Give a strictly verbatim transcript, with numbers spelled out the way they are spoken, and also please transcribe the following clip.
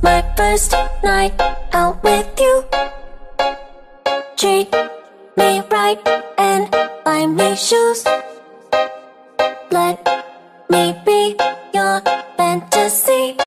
my first night out with you. Treat me right and buy me shoes. Let me be your fantasy.